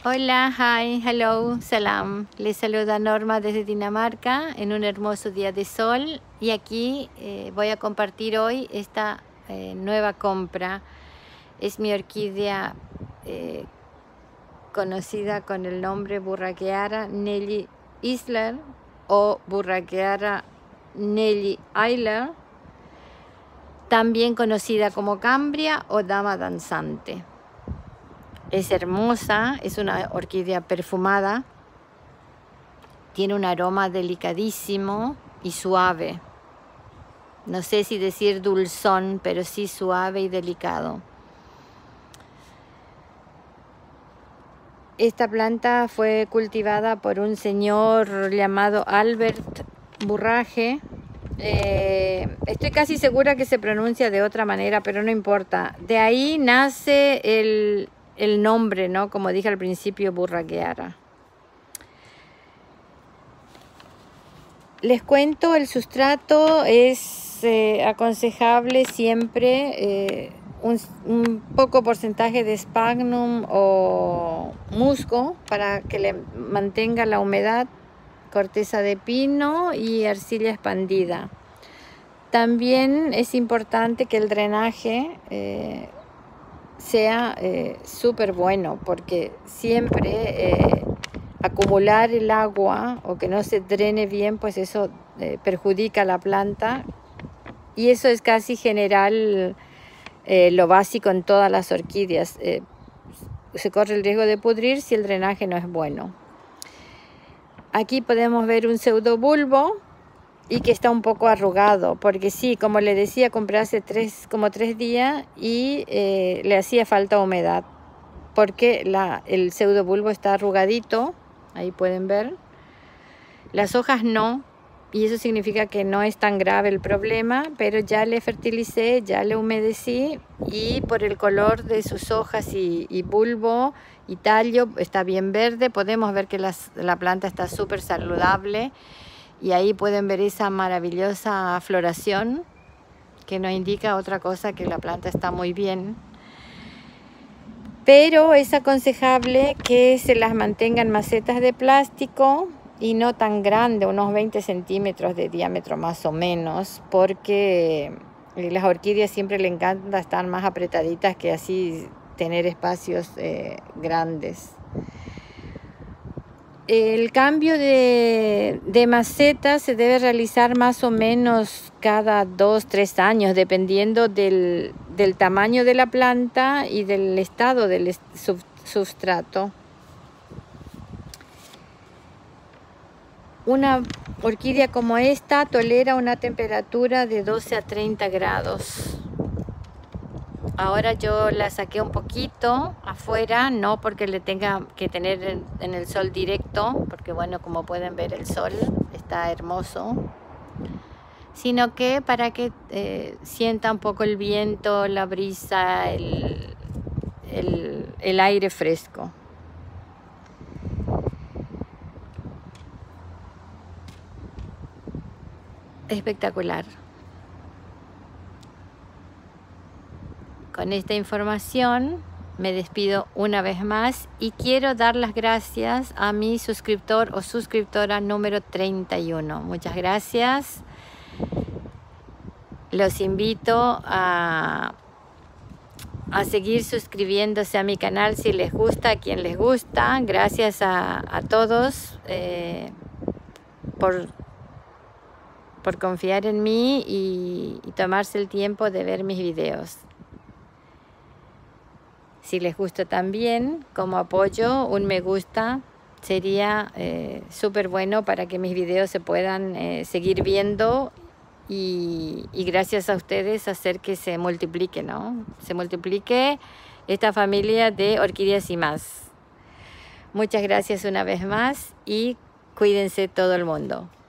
Hola, hi, hello, salam. Les saluda Norma desde Dinamarca en un hermoso día de sol y aquí voy a compartir hoy esta nueva compra. Es mi orquídea conocida con el nombre Burraqueara Nelly Isler o Burraqueara Nelly Isler, también conocida como Cambria o Dama Danzante. Es hermosa, es una orquídea perfumada, tiene un aroma delicadísimo y suave. No sé si decir dulzón, pero sí suave y delicado. Esta planta fue cultivada por un señor llamado Albert Burrage. Estoy casi segura que se pronuncia de otra manera, pero no importa. De ahí nace el nombre, ¿no? Como dije al principio, Burraqueara. Les cuento, el sustrato es aconsejable siempre un poco porcentaje de sphagnum o musgo para que le mantenga la humedad, corteza de pino y arcilla expandida. También es importante que el drenaje sea súper bueno, porque siempre acumular el agua o que no se drene bien, pues eso perjudica a la planta, y eso es casi general, lo básico en todas las orquídeas. Se corre el riesgo de pudrir si el drenaje no es bueno. Aquí podemos ver un pseudobulbo y que está un poco arrugado, porque sí, como le decía, compré hace como 3 días y le hacía falta humedad, porque el pseudobulbo está arrugadito, ahí pueden ver. Las hojas no, y eso significa que no es tan grave el problema, pero ya le fertilicé, ya le humedecí, y por el color de sus hojas y bulbo y tallo está bien verde. Podemos ver que la planta está súper saludable, y ahí pueden ver esa maravillosa floración que nos indica otra cosa, que la planta está muy bien. Pero es aconsejable que se las mantengan macetas de plástico y no tan grande, unos 20 centímetros de diámetro más o menos, porque las orquídeas siempre le encanta estar más apretaditas que así tener espacios grandes. El cambio de maceta se debe realizar más o menos cada 2-3 años, dependiendo del tamaño de la planta y del estado del substrato. Una orquídea como esta tolera una temperatura de 12 a 30 grados. Ahora yo la saqué un poquito afuera, no porque le tenga que tener en el sol directo, porque bueno, como pueden ver, el sol está hermoso, sino que para que sienta un poco el viento, la brisa, el aire fresco. Espectacular. Con esta información me despido una vez más y quiero dar las gracias a mi suscriptor o suscriptora número 31. Muchas gracias. Los invito a seguir suscribiéndose a mi canal si les gusta, a quien les gusta. Gracias a todos por confiar en mí y tomarse el tiempo de ver mis videos. Si les gusta también, como apoyo, un me gusta sería súper bueno para que mis videos se puedan seguir viendo y gracias a ustedes hacer que se multiplique, ¿no? Se multiplique esta familia de orquídeas y más. Muchas gracias una vez más y cuídense todo el mundo.